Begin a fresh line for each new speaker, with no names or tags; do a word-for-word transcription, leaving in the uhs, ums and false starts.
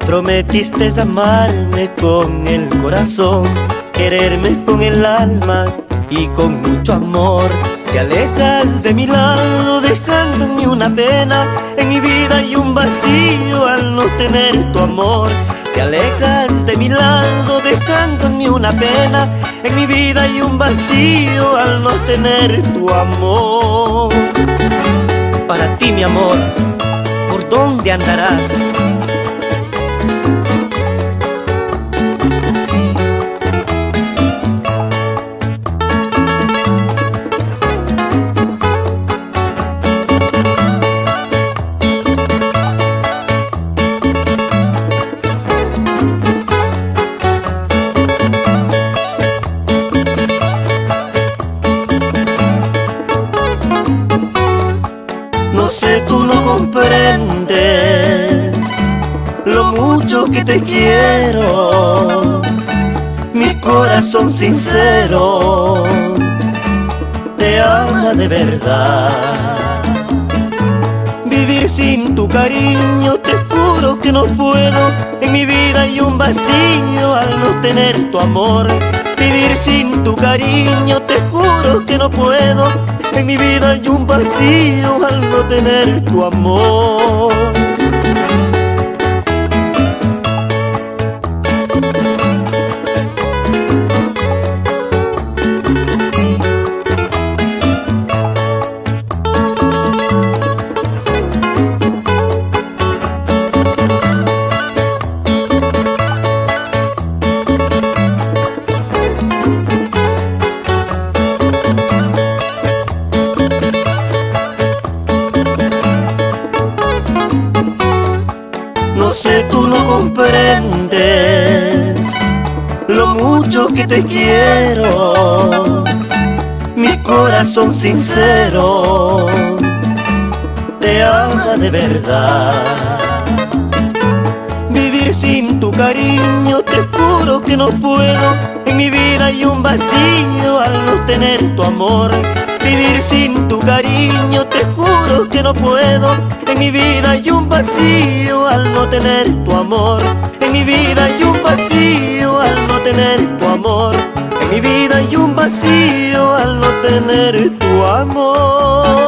Prometiste amarme con el corazón, quererme con el alma y con mucho amor. Te alejas de mi lado dejando en mí una pena, en mi vida hay un vacío al no tener tu amor. Te alejas de mi lado dejando en mí una pena, en mi vida hay un vacío al no tener tu amor. Para ti, mi amor, ¿por dónde andarás? No sé, tú no comprendes lo mucho que te quiero. Mi corazón sincero te ama de verdad. Vivir sin tu cariño te juro que no puedo. En mi vida hay un vacío al no tener tu amor. Vivir sin tu cariño te juro que no puedo. En mi vida hay un vacío al no tener tu amor. No sé, tú no comprendes lo mucho que te quiero. Mi corazón sincero te ama de verdad. Vivir sin tu cariño te juro que no puedo. En mi vida hay un vacío al no tener tu amor. Vivir sin tu cariño te juro que no puedo. En mi vida hay un vacío al no tener tu amor. En mi vida hay un vacío al no tener tu amor. En mi vida hay un vacío al no tener tu amor.